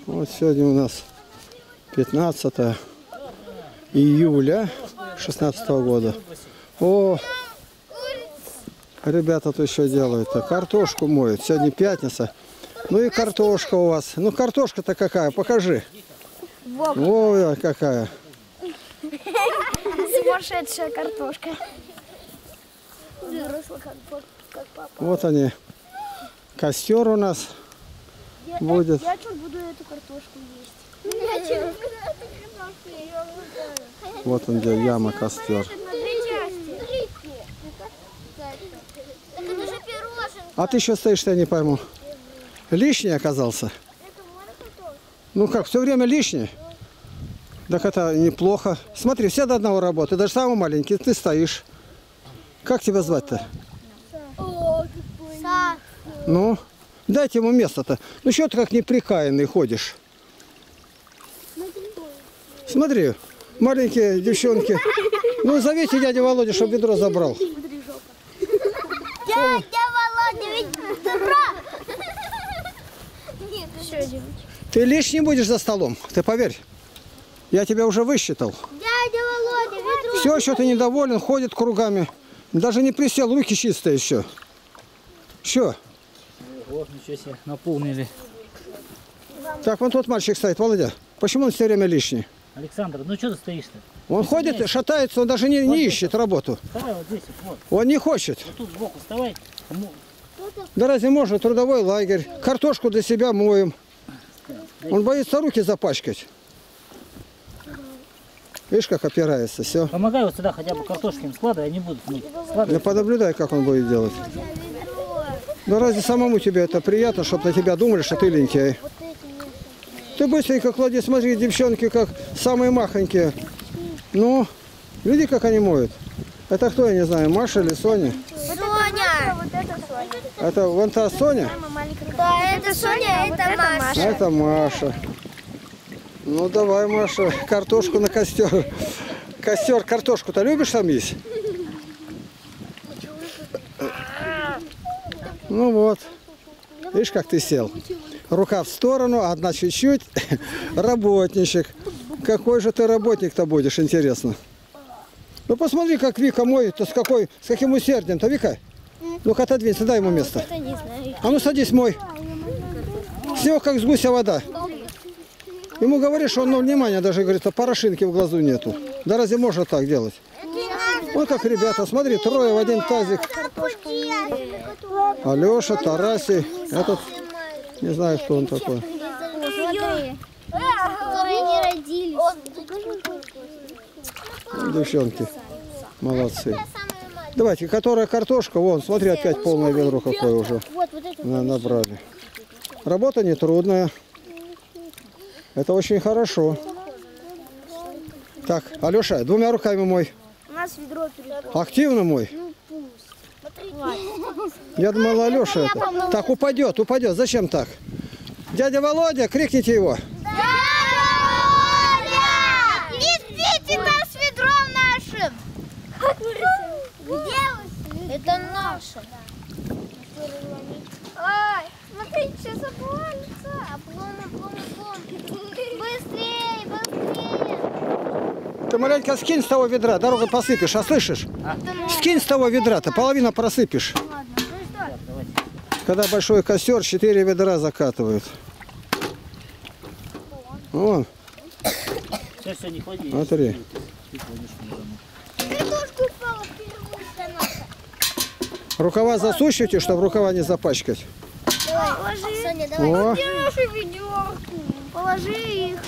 Вот сегодня у нас 15 июля 2016 года. О, ребята тут еще делают-то. Картошку моют. Сегодня пятница. Ну и картошка у вас. Ну картошка-то какая? Покажи. Ой, какая. Сумасшедшая картошка. Выросла как папа. Вот они. Костер у нас будет. Я что буду эту картошку есть? Вот он где яма, костер. А ты еще стоишь, я не пойму. Лишний оказался? Ну как, все время лишний? Так это неплохо. Смотри, все до одного работают. Даже самый маленький, ты стоишь. Как тебя звать-то? Ну, дайте ему место-то. Ну что ты как неприкаянный ходишь? Смотри, маленькие девчонки. Ну зовите дядю Володю, чтобы ведро забрал. Дядя Володя, ведро! Ты лишний будешь за столом, ты поверь. Я тебя уже высчитал. Дядя Володя, ведро! Все, еще ты недоволен, ходит кругами. Даже не присел, руки чистые еще. Что? Ох, ничего себе, наполнили. Так, вон тот мальчик стоит, Володя. Почему он все время лишний? Александр, ну что ты стоишь-то? Он ходит, шатается, он даже не ищет работу. Вставай вот здесь, вот. Он не хочет. Вот тут сбоку вставай. Да разве можно? Трудовой лагерь. Картошку для себя моем. Он боится руки запачкать. Видишь, как опирается, все. Помогай вот сюда хотя бы картошки им складывай, они будут мыть. Складывай. Я понаблюдай, как он будет делать. Да разве самому тебе это приятно, чтобы на тебя думали, что ты лентяй? Ты быстренько клади, смотри, девчонки, как самые махонькие. Ну, види, как они моют. Это кто, я не знаю, Маша или Соня? Соня! Вот это Соня. Это вон та Соня? Да, это Соня, это Маша. А это Маша. Ну давай, Маша, картошку на костер. Костер, картошку-то любишь там есть? Ну вот. Видишь, как ты сел? Рука в сторону, одна чуть-чуть. Работничек. Какой же ты работник-то будешь, интересно? Ну посмотри, как Вика моет-то, с каким усердием-то, Вика. Ну-ка отодвинься, дай ему место. А ну садись, мой. С него как с гуся вода. Ему говоришь, что он на внимание даже говорит, что порошинки в глазу нету. Да разве можно так делать? Вот как ребята, смотри, трое в один тазик. Алеша, Тарасий, этот, не знаю, кто он такой. Которые не родились. Девчонки, молодцы. Давайте, которая картошка, вон, смотри, опять полное ведро какое уже набрали. Работа нетрудная. Это очень хорошо. Так, Алеша, двумя руками мой. У нас ведро перед. Активно мой. Я думал, Алеша это. Так, упадет. Зачем так? Дядя Володя, крикните его. Дядя Володя! Несите нас ведром нашим! Где? Это наше. Ой, смотрите, сейчас обвалится. Облом. Быстрее! Ты маленько скинь с того ведра, дорогу посыпешь, а слышишь? Скинь с того ведра-то, половину просыпешь. Когда большой костер, 4 ведра закатывают. Вон. Все, не ходи. Смотри. Картошку упала впервые. Рукава засучивайте, чтобы рукава не запачкать. Положи. Соня, давай. О. Где нашу ведерку? Положи их.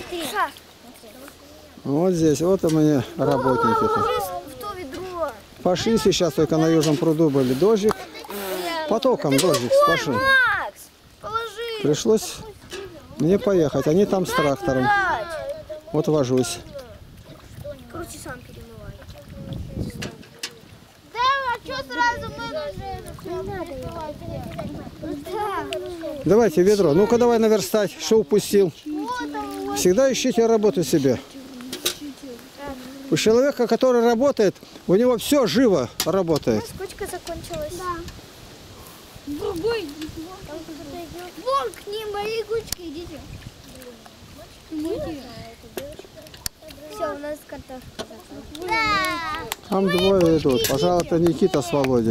Вот здесь, вот у меня работники. Положи в то ведро. Пошли сейчас, только на Южном пруду были дождик. Потоком дождик пошел. Макс, положи. Пришлось мне поехать, они там с трактором. Вот вожусь. Короче, сам перемывай. Да, а что сразу мы... Давайте ведро. Ну-ка давай наверстать, что упустил. Всегда ищите работу себе. У человека, который работает, у него все живо работает. Скучка закончилась. Да. Другой. Вон к ним, мои кучки, идите. Да. Там двое идут. Пожалуй, это Никита с Володей.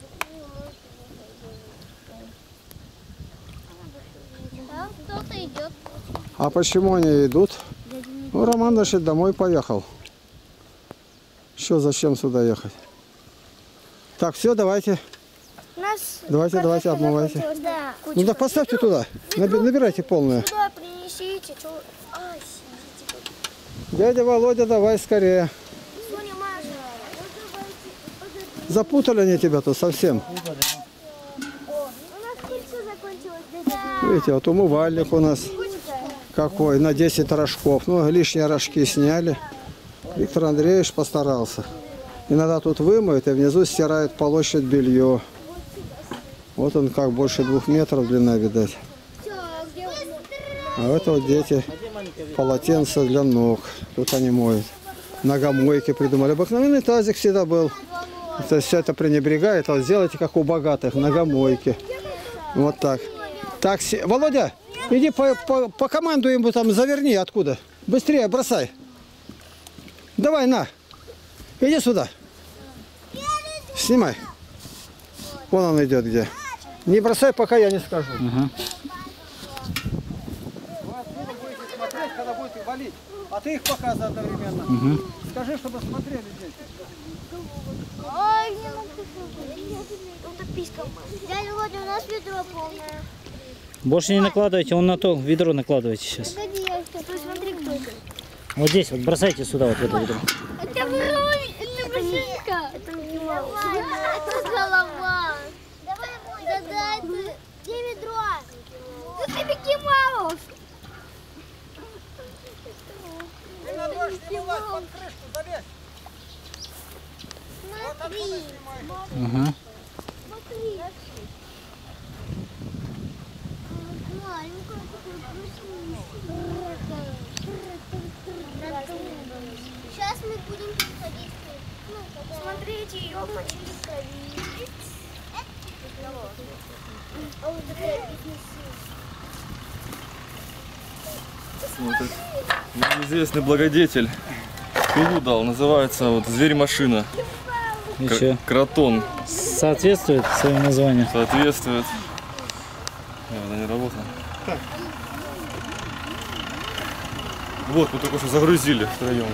Там кто-то идет. А почему они идут? Ну, Роман, значит, домой поехал. Что, зачем сюда ехать? Так, все, давайте. Давайте, обмывайте. Да. Ну да поставьте туда. Набирайте полное. Сюда принесите. Ай, Дядя Володя, давай скорее. Соня, Маша. Запутали они тебя тут совсем. У нас кольцо закончилось. Да. Видите, вот умывальник у нас какой, на 10 рожков. Ну, лишние рожки сняли. Виктор Андреевич постарался. Иногда тут вымоют и внизу стирают полощет белье. Вот он как, больше 2 метров длина, видать. А это вот дети полотенца для ног. Тут они моют. Ногомойки придумали. Обыкновенный тазик всегда был. То есть все это пренебрегает. А вот сделайте, как у богатых, ногомойки. Вот так. Так, Володя, иди по команду ему там заверни откуда. Быстрее бросай. Давай, на. Иди сюда. Снимай. Вон он идет где. Не бросай, пока я не скажу. Смотреть, когда будете валить. А ты их показывай одновременно. Скажи, чтобы смотрели здесь. Ой, не могу. Вот так писька. Дядя Володя, у нас ведро полное. Больше не накладывайте, он на то ведро накладывайте сейчас. Погоди, посмотри, кто это. Вот здесь вот бросайте сюда вот в это ведро. Это Врой, это машинка. Это Микки Маус. Это голова. Давай, да, это где ведро? Это Микки Маус. Не надо больше не вылазь, под крышку залезь. Смотри. Ага. Смотри. Маленькая такая. Сейчас мы будем ходить. Смотрите, ее мочили в крови. А вот такая Вот известный благодетель пилу дал, называется вот зверь-машина. И что? Кротон. Соответствует своему названию? Соответствует. Она не работала. Вот, мы только что загрузили втроем.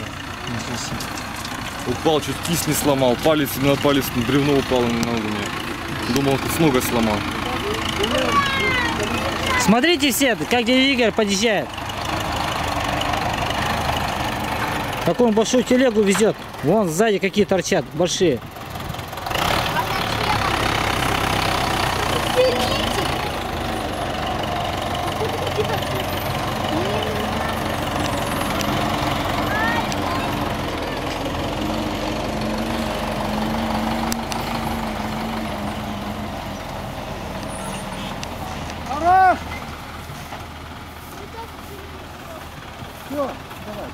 Упал, чуть кисть не сломал, палец на палец, бревно упало на ногу мне. Думал, ты с ногой сломал. Смотрите все, как дядя Игорь подъезжает. Какую он большую телегу везет. Вон сзади какие торчат, большие. Хорош! Все, давай.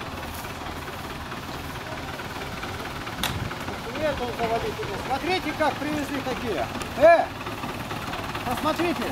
Нет, он завалит его. Смотрите, как привезли такие. Посмотрите.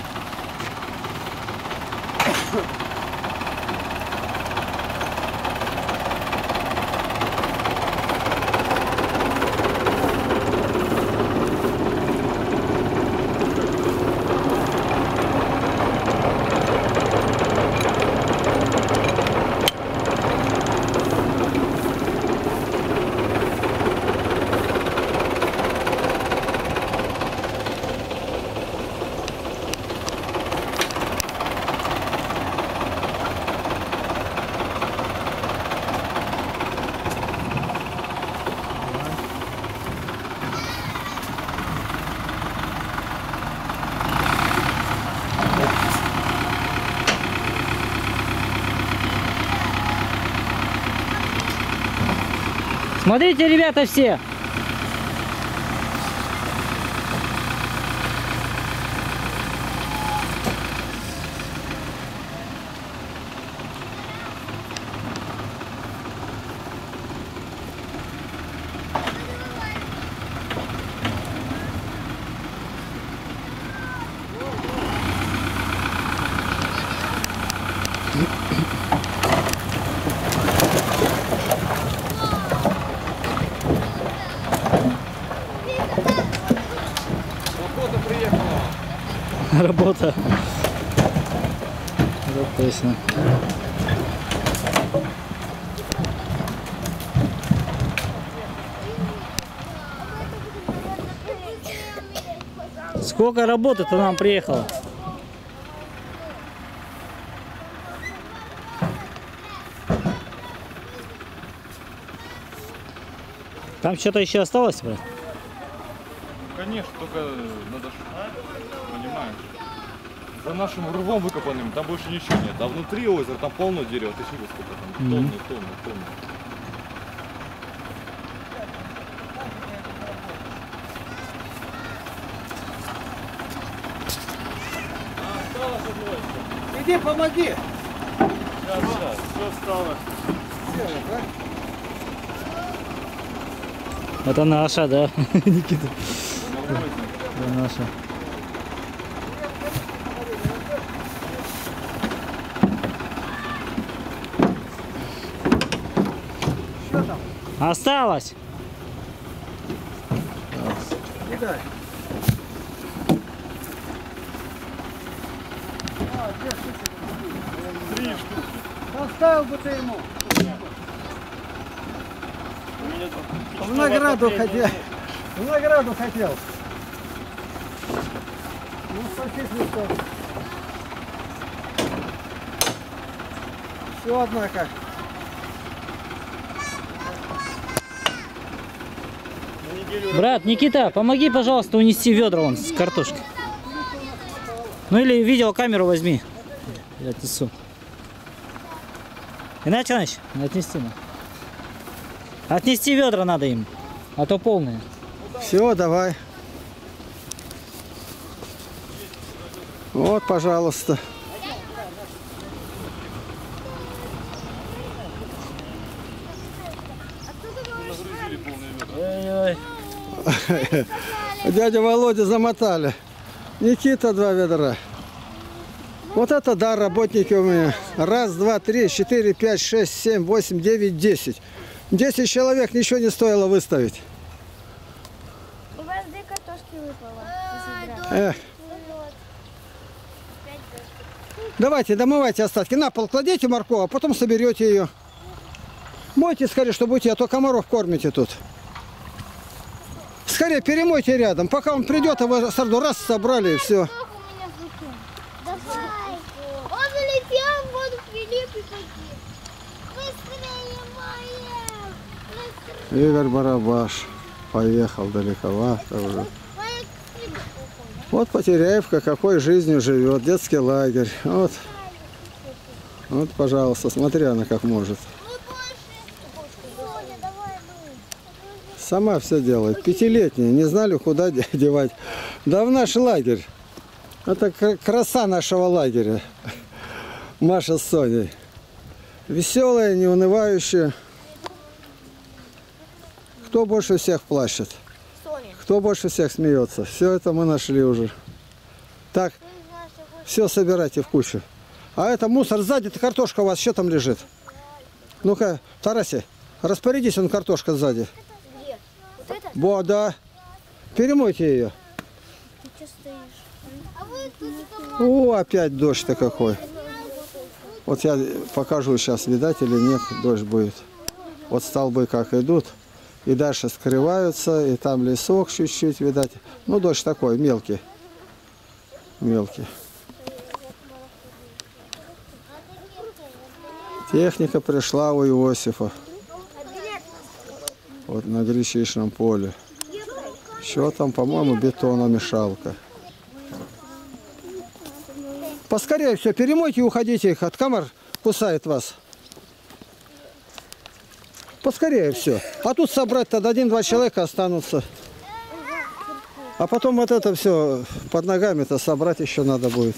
Смотрите, ребята, все. работа. Это точно. Сколько работы-то нам приехало? Там что-то еще осталось, брат? Конечно, только надо, понимаешь, за нашим рвом выкопанным там больше ничего нет, а внутри озера там полно дерева, ты видишь, сколько там, тонны. Иди, помоги. Сейчас, все осталось. Это наша, да, Никита? Это наша. Что там? Осталось. Кидай. Поставил бы ты ему. В награду хотел. В награду хотел. Ну, спасибо, что. Все, однако. Брат, Никита, помоги, пожалуйста, унести ведра вон с картошкой. Ну или видеокамеру возьми. Я отнесу. Иначе, отнести надо. Отнести ведра надо им, а то полные. Все, давай. Вот, пожалуйста. Ой-ой. Дядя Володя замотали. Никита 2 ведра. Вот это да, работники у меня. 1, 2, 3, 4, 5, 6, 7, 8, 9, 10. 10 человек ничего не стоило выставить. У вас 2 картошки выпало. Давайте, домывайте остатки. На пол кладите морковь, а потом соберете ее. Мойте скорее, что будете, а то комаров кормите тут. Скорее перемойте рядом. Пока он придет, а вы сразу раз собрали и все. Давай. Он улетел, вот Филипп и погиб. Быстрее, моя. Игорь Барабаш поехал далековато уже. Вот Потеряевка какой жизнью живет. Детский лагерь. Вот. Вот, пожалуйста, смотри она как может. Сама все делает. 5-летняя. Не знали, куда девать. Да в наш лагерь. Это краса нашего лагеря. Маша с Соней. Веселая, неунывающая. Кто больше всех плачет? Кто больше всех смеется? Все это мы нашли уже. Так, все собирайте в кучу. А это мусор сзади, картошка у вас еще там лежит. Ну-ка, Тараси, распорядись, он картошка сзади. Где? Вот это? Во, да. Перемойте ее. Ты что стоишь? А вы тут О, опять дождь-то какой. Вот я покажу сейчас, видать или нет, дождь будет. Вот столбы как идут. И дальше скрываются, и там лесок чуть-чуть, видать. Ну, дождь такой, мелкий. Мелкий. Техника пришла у Иосифа. Вот на гречишном поле. Что там, по-моему, бетономешалка. Поскорее все, перемойте и уходите их, от комар кусает вас. Поскорее все. А тут собрать тогда 1-2 человека останутся. А потом вот это все под ногами-то собрать еще надо будет.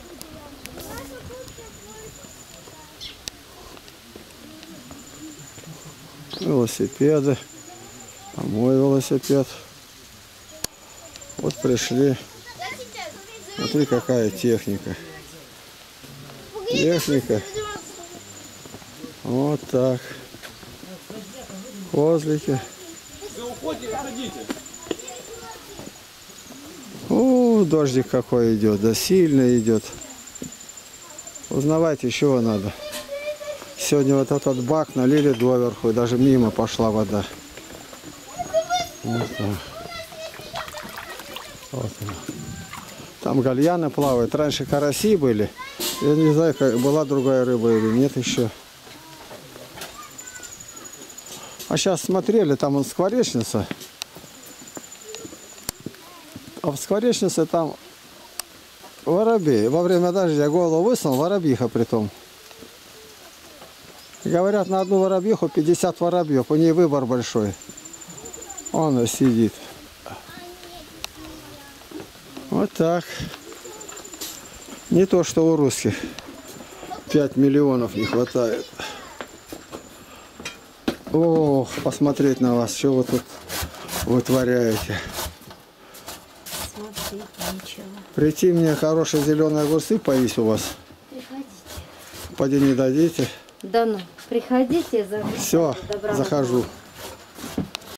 Велосипеды. А мой велосипед. Вот пришли. Смотри, какая техника. Техника. Вот так. Козлики. О, Ну, дождик какой идет, да сильно идет. Узнавайте, чего надо. Сегодня вот этот бак налили доверху, и даже мимо пошла вода. Вот так. Вот так. Там гальяны плавают. Раньше караси были. Я не знаю, была другая рыба или нет еще. А сейчас смотрели, там он скворечница. А в скворечнице там воробей. Во время дождя голову высунул, воробьиха притом. Говорят, на одну воробьиху 50 воробьев. У нее выбор большой. Он сидит. Вот так. Не то, что у русских. 5 миллионов не хватает. Ох, посмотреть на вас, что вы тут вытворяете. Смотреть нечего. Прийти мне хорошие зеленые огурцы поесть у вас. Приходите. Поди не дадите. Да ну, приходите, Все, захожу.